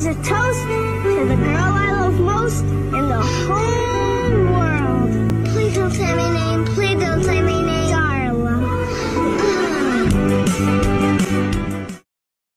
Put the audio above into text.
a toast to the girl I love most in